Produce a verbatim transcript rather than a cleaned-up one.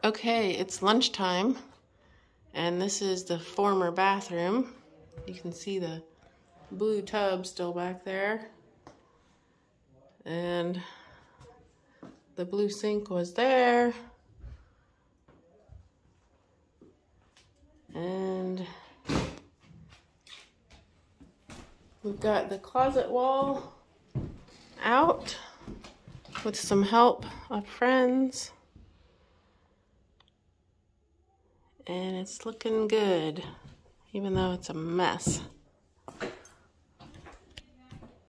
Okay, it's lunchtime, and this is the former bathroom. You can see the blue tub still back there, and the blue sink was there, and we've got the closet wall out with some help of friends. And it's looking good, even though it's a mess.